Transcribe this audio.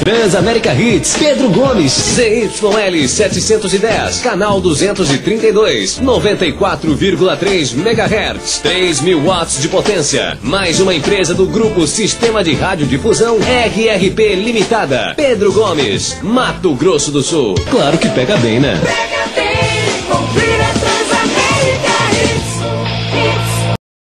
Transamérica Hits, Pedro Gomes, ZYL 710, canal 232, 94,3 MHz, 3.000 watts de potência. Mais uma empresa do Grupo Sistema de Radiodifusão RRP Limitada. Pedro Gomes, Mato Grosso do Sul. Claro que pega bem, né?